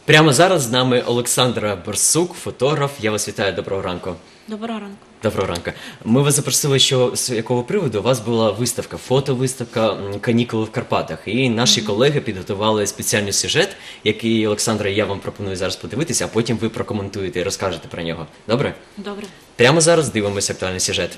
Прямо зараз з нами Олександра Борсук, фотограф. Я вас вітаю, доброго ранку. Доброго ранку. Доброго ранку. Ми вас запросили, що з якого приводу у вас була виставка, фотовиставка «Канікули в Карпатах». І наші колеги підготували спеціальний сюжет, який, Олександра, я вам пропоную зараз подивитися, а потім ви прокоментуєте і розкажете про нього. Добре? Добре. Прямо зараз дивимося актуальний сюжет.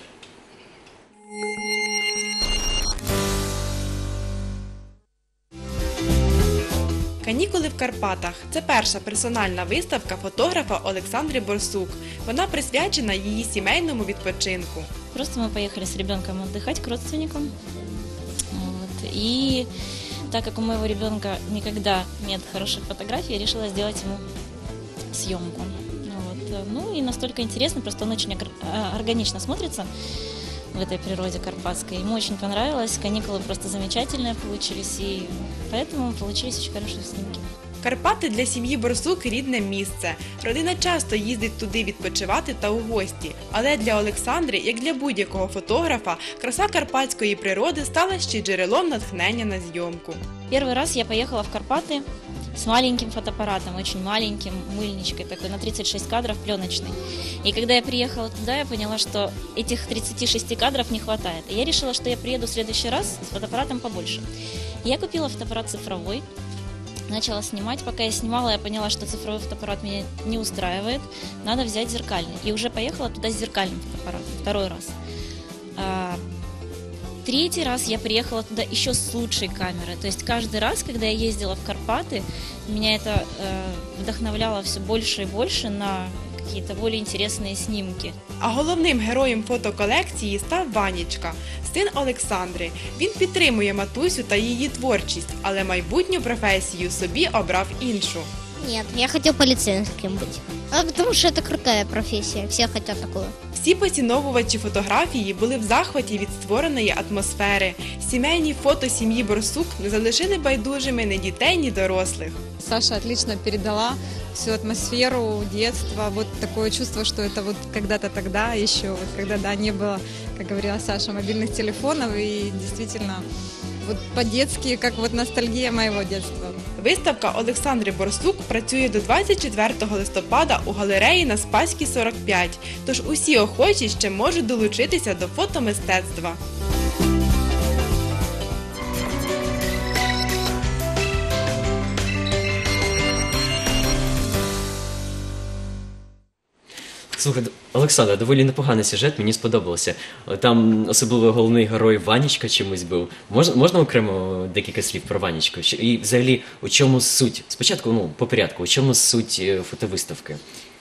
«Канікули в Карпатах» – це перша персональна виставка фотографа Олександри Борсук. Вона присвячена її сімейному відпочинку. Просто мы поехали с ребенком отдыхать к родственникам. Вот. И так как у моего ребенка никогда нет хороших фотографий, я решила сделать ему съемку. Вот. Ну и настолько интересно, просто он очень органично смотрится в этой природе карпатской. Ему очень понравилось, каникулы просто замечательные получились, и поэтому получились очень хорошие снимки. Карпати для сім'ї Борсук – рідне місце. Родина часто їздить туди відпочивати та у гості. Але для Олександри, як для будь-якого фотографа, краса карпатської природи стала ще джерелом натхнення на зйомку. Первый раз я поехала в Карпаты с маленьким фотоаппаратом, очень маленьким, мыльничкой такой, на 36 кадров, пленочный. И когда я приехала туда, я поняла, что этих 36 кадров не хватает. И я решила, что я приеду в следующий раз с фотоаппаратом побольше. Я купила фотоаппарат цифровой, начала снимать. Пока я снимала, я поняла, что цифровой фотоаппарат меня не устраивает, надо взять зеркальный. И уже поехала туда с зеркальным фотоаппаратом, второй раз. Третий раз я приехала туда еще с лучшей камерой. То есть каждый раз, когда я ездила в Карпаты, меня это вдохновляло все больше и больше на какие-то более интересные снимки. А головним героєм фотоколекції став Ванечка, син Олександри. Він підтримує матусю та її творчість, але майбутню професію собі обрав іншу. Нет, я хотел полицейским быть. Потому что это крутая профессия, все хотят такую. Всі поціновувачі фотографії були в захваті від створеної атмосфери. Сімейні фото сім'ї Борсук не залишили байдужими ні дітей, ні дорослих. Саша отлично передала всю атмосферу детства, вот такое чувство, что это вот когда-то тогда еще, вот когда, да, не было, как говорила Саша, мобильных телефонов, и действительно вот по-детски, как вот ностальгия моего детства. Виставка Олександри Борсук працює до 24 листопада у галереї на Спаській, 45, тож усі охочі ще можуть долучитися до фотомистецтва. Слухайте, Олександр, доволі непоганий сюжет, мені сподобалося. Там особливо головний герой Ванечка чимось був. Можна окремо декілька слів про Ванечку? І взагалі, у чому суть? Спочатку, по порядку, у чому суть фотовиставки?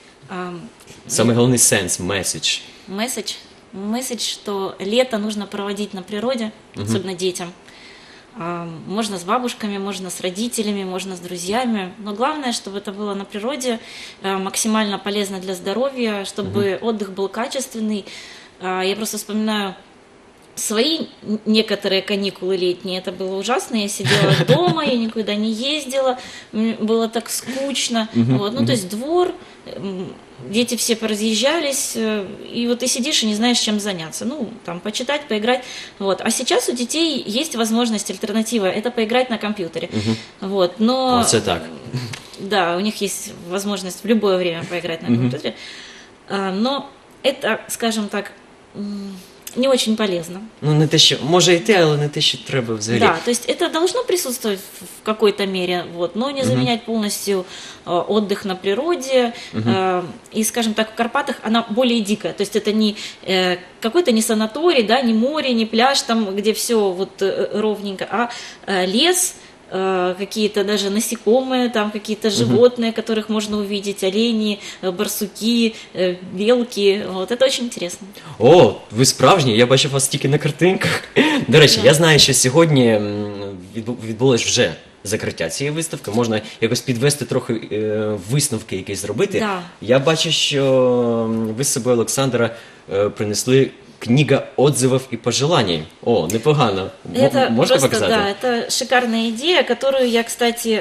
Самый главный сенс, месседж. Месседж, что лето нужно проводить на природе, особенно детям. Можно с бабушками, можно с родителями, можно с друзьями. Но главное, чтобы это было на природе, максимально полезно для здоровья, чтобы отдых был качественный. Я просто вспоминаю свои некоторые каникулы летние. Это было ужасно. Я сидела дома, я никуда не ездила. Было так скучно. Вот. То есть двор, дети все поразъезжались, и вот ты сидишь и не знаешь, чем заняться. Там почитать, поиграть. Вот. А сейчас у детей есть возможность, альтернатива, это поиграть на компьютере. Вот. Но это так. Да, у них есть возможность в любое время поиграть на компьютере. Но это, скажем так, не очень полезно. Не те, що може йти, але не те, що треба взагалі. Да, то есть это должно присутствовать в какой-то мере, вот, но не заменять полностью отдых на природе. И, скажем так, в Карпатах она более дикая. То есть это не какой-то не санаторий, да, не море, не пляж, там, где все вот ровненько, а лес, какие-то даже насекомые, там какие-то животные, которых можно увидеть, олени, барсуки, белки. Вот, это очень интересно. О, ви справжні, я бачив вас тільки на картинках. До речі, я знаю, що сьогодні відбулось вже закриття цієї виставки. Можна якось підвести трохи висновки якісь зробити. Да. Я бачу, що ви з собою, Олександра, принесли книга отзывов и пожеланий. О, непогано. Это Можно просто, показать? да, это шикарная идея, которую я, кстати,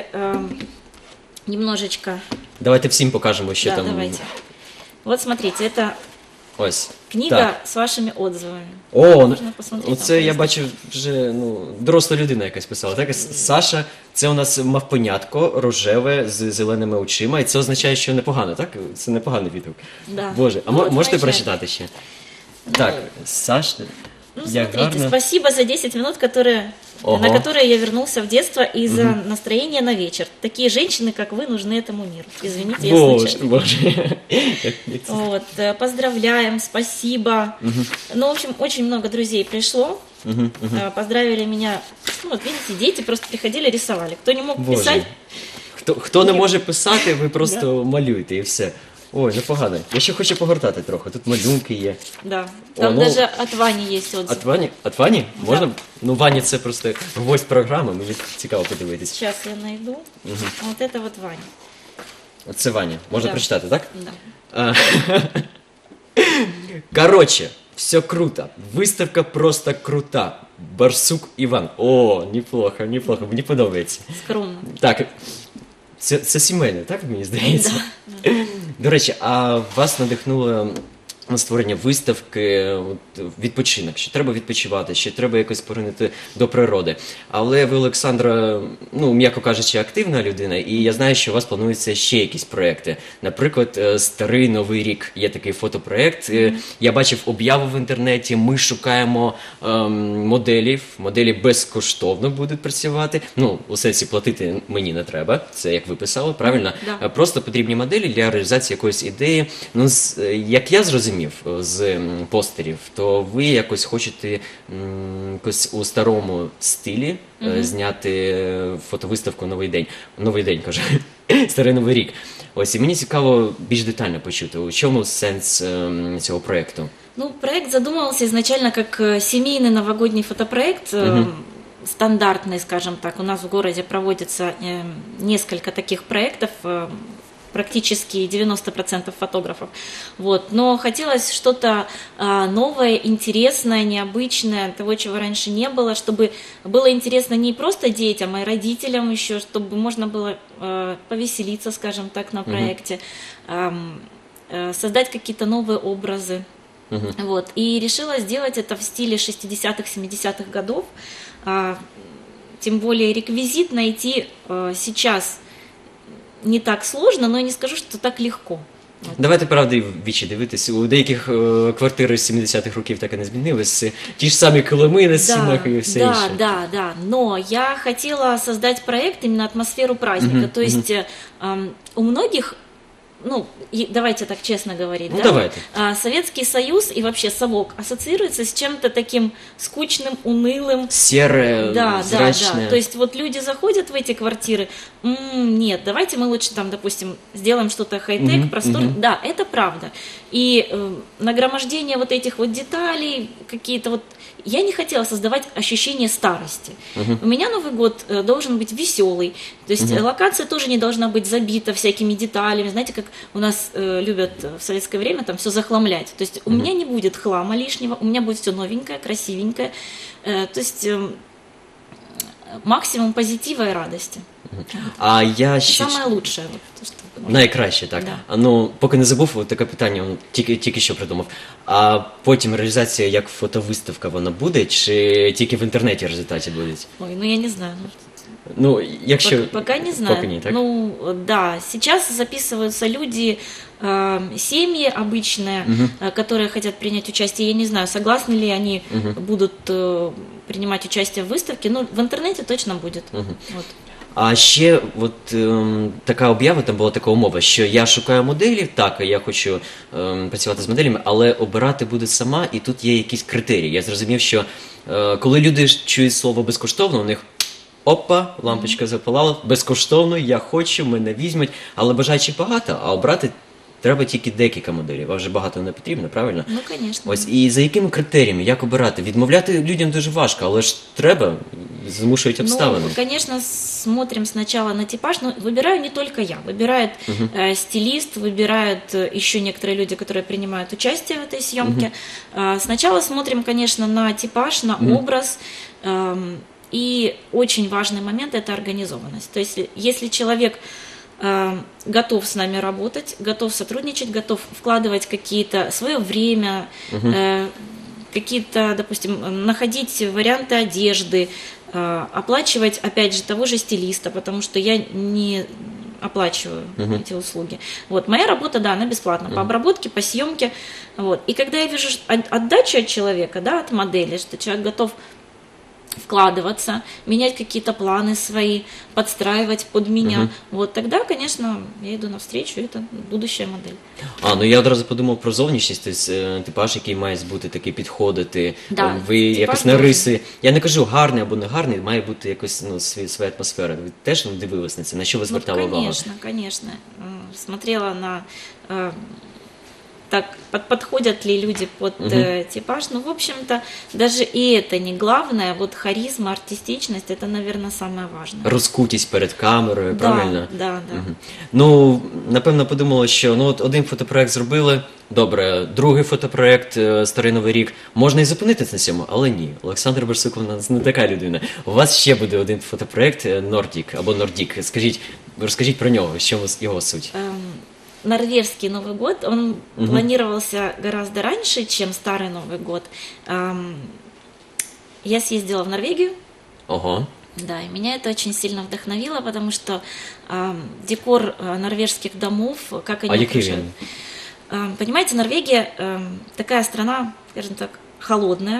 немножечко... Давайте всім покажемо, що Да, там. давайте. Вот смотрите, это Ось. Книга Так. с вашими отзывами. О, Можна посмотрети оце там я просто. бачив вже доросла людина якась писала. Так? Саша, це у нас мавпенятко рожеве з зеленими очима, і це означає, що непогано, так? Це непоганий відгук. Да. Боже, а Ну, от, можете вибачайте. прочитати ще? Так, Саш, Ну, як смотрите, гарно. спасибо за 10 минут, Ого. на которые я вернулся в детство и за настроение на вечер. Такие женщины, как вы, нужны этому миру. Извините, я Боже, случайно. боже. Як це? Вот, поздравляем, спасибо. Ну, в общем, очень много друзей пришло. Поздравили меня. Ну, вот видите, дети просто приходили, рисовали. Кто не мог Боже. писать, Хто не може писати, ви просто малюєте і все. Ой, непогано. Я ще хочу погортати трохи. Тут малюнки є. да. Там ну, даже от Вани есть отзыв. От Вані? Можна? Ну, Ваня це просто гвоздь програми, мені цікаво подивитись. Сейчас я найду. Вот это вот Ваня. Це Ваня. Можна Да. прочитати, так? Да. А, Короче, все круто. Выставка просто крута. Барсук Іван. О, неплохо, неплохо. Мені подобається. Скромно. Так, це сімейне, так мені здається? До речі, а вас надихнуло на створення виставки от, відпочинок, що треба відпочивати, що треба якось поринути до природи. Але ви, Олександра, ну, м'яко кажучи, активна людина, і я знаю, що у вас плануються ще якісь проекти. Наприклад, Старий Новий рік є такий фотопроект. Я бачив об'яву в інтернеті, ми шукаємо моделі безкоштовно будуть працювати. Ну, у сенсі платити мені не треба, це як ви писали, правильно? Да. Просто потрібні моделі для реалізації якоїсь ідеї. Ну, як я зрозумів з постерів, то ви якось хочете якось у старому стилі зняти фотовиставку «Новий день». «Новий день», кажу. «Старий Новий рік». Ось, і мені цікаво більш детально почути, у чому сенс цього проєкту? Ну, проект задумывался изначально как семейный новогодний фотопроект, стандартный, скажем так. У нас в городе проводится несколько таких проектов, практически 90% фотографов. Вот. Но хотелось что-то новое, интересное, необычное, того, чего раньше не было, чтобы было интересно не просто детям, а и родителям еще, чтобы можно было повеселиться, скажем так, на проекте, создать какие-то новые образы. Вот. И решила сделать это в стиле 60-х, 70-х годов. Тем более реквизит найти сейчас не так сложно, но я не скажу, что так легко. Давайте правди в вічі дивитись. У деяких квартири з 70-х років так і не змінилися. Ті ж самі килими на стінах і все інше. Да. Но я хотела создать проект, именно атмосферу праздника. То есть у многих, ну, давайте так честно говорить, Ну, да? давайте. Советский Союз и вообще совок ассоциируется с чем-то таким скучным, унылым. Сере, Да. зрачне. То есть вот люди заходят в эти квартиры, нет, давайте мы лучше там, допустим, сделаем что-то хай-тек, просторно. Да, это правда. И нагромождение вот этих вот деталей, какие-то вот... Я не хотела создавать ощущение старости. У меня Новый год должен быть веселый. То есть локация тоже не должна быть забита всякими деталями. Знаете, как у нас любят в советское время там все захламлять. То есть у меня не будет хлама лишнего, у меня будет все новенькое, красивенькое. То есть максимум позитива и радости. А я ще... Самое лучшее. Вот, то, что Найкраще, так. Да. Ну, поки не забув, от таке питання, тільки що придумав. А потім реалізація як фотовиставка вона буде, чи тільки в інтернеті в результаті буде? Ой, ну я не знаю. Ну, якщо... Пока не знаю. Поки ні, так? Ну, да, сейчас записываются люди, семьи обычные, которые хотят принять участие. Я не знаю, согласны ли они будут принимать участие в выставке. Ну, в интернете точно будет. Вот. А ще от така об'ява, там була така умова, що я шукаю моделі, так, я хочу працювати з моделями, але обирати буду сама, і тут є якісь критерії. Я зрозумів, що коли люди чують слово безкоштовно, у них опа, лампочка запалала, безкоштовно, я хочу, мене візьмуть, але бажаючих багато, а обрати треба тільки декілька моделів, а вже багато не потрібно, правильно? Ну, конечно. Ось, і за якими критеріями, як обирати? Відмовляти людям дуже важко, але ж треба, змушують обставини. Ну, конечно, смотрим сначала на типаж, но выбираю не только я, выбирает стилист, выбирают еще некоторые люди, которые принимают участие в этой съемке. Сначала смотрим, конечно, на типаж, на образ, и очень важный момент – это организованность. То есть, если человек готов с нами работать, готов сотрудничать, готов вкладывать какие-то свое время, какие-то, допустим, находить варианты одежды, оплачивать, опять же, того же стилиста, потому что я не оплачиваю эти услуги. Вот, моя работа, да, она бесплатна, по обработке, по съемке. Вот. И когда я вижу отдачу от человека, да, от модели, что человек готов вкладываться, менять какие-то планы свои, подстраивать под меня. Вот тогда, конечно, я йду навстречу, это будущая модель. Ну я одразу подумав про зовнішність, тобто типаж, який має бути такий підходити. Да, Ви типаж якось на должен. риси. Я не кажу гарний або не гарний, має бути якось своя атмосфера. Ви теж дивились на це? На що ви звертали увагу? Конечно, конечно. Смотрела на так, подходят ли люди под типаж. Ну, в общем-то, даже и это не главное. Вот харизма, артистичность, это, наверное, самое важное. Розкутість перед камерою, правильно? Да. Ну, напевно, подумали, що от один фотопроект зробили, добре, другий фотопроект «Старий Новий рік». Можна і зупинитися на цьому, але ні. Олександр Барсук, вона не така людина. У вас ще буде один фотопроект «Нордік» або «Нордік». Розкажіть про нього, що його суть? Норвежский Новый год, он планировался гораздо раньше, чем Старый Новый год. Я съездила в Норвегию. Ого. Да, и меня это очень сильно вдохновило, потому что декор норвежских домов, как они який украшают. він? Понимаете, Норвегия такая страна, скажем так, холодная,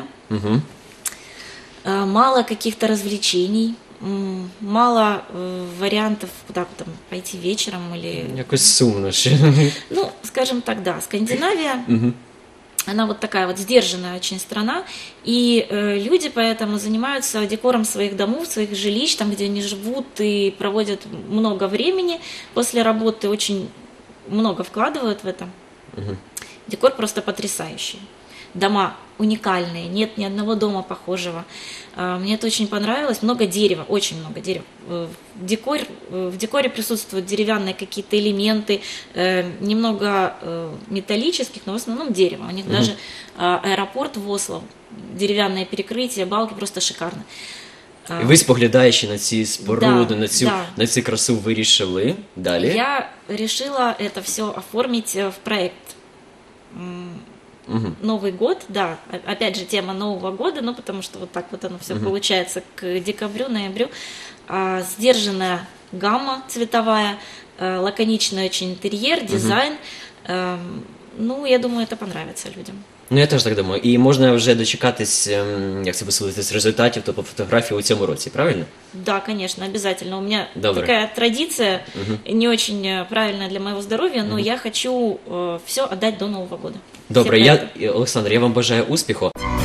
мало каких-то развлечений, мало вариантов, куда там пойти вечером или... Якось сумно ще. Ну, скажем так, да, Скандинавия, она вот такая вот сдержанная очень страна, и люди поэтому занимаются декором своих домов, своих жилищ, там, где они живут и проводят много времени после работы, очень много вкладывают в это. Декор просто потрясающий. Дома уникальные, нет ни одного дома похожего. Мне это очень понравилось. Много дерева, очень много дерева. В декоре присутствуют деревянные какие-то элементы, немного металлических, но в основном дерево. У них даже аэропорт в Осло, деревянное перекрытие, балки, просто шикарно. І ви, споглядаючи на ці споруди, Да, на цю красу, вирішили далі? Я решила это все оформить в проект. Новый год, да, опять же тема Нового года, ну потому что вот так вот оно все получается к декабрю, ноябрю. Сдержанная гамма цветовая, лаконичный очень интерьер, дизайн. Ну, я думаю, это понравится людям. Ну, я теж так думаю. І можна вже дочекатись, як це висловитись, результатів, тобто фотографії у цьому році, правильно? Да, конечно, обязательно. У меня Добре. такая традиция, не очень правильная для моего здоровья, но я хочу все отдать до Нового года. Добре, Все проекты. Олександр, я вам бажаю успіху.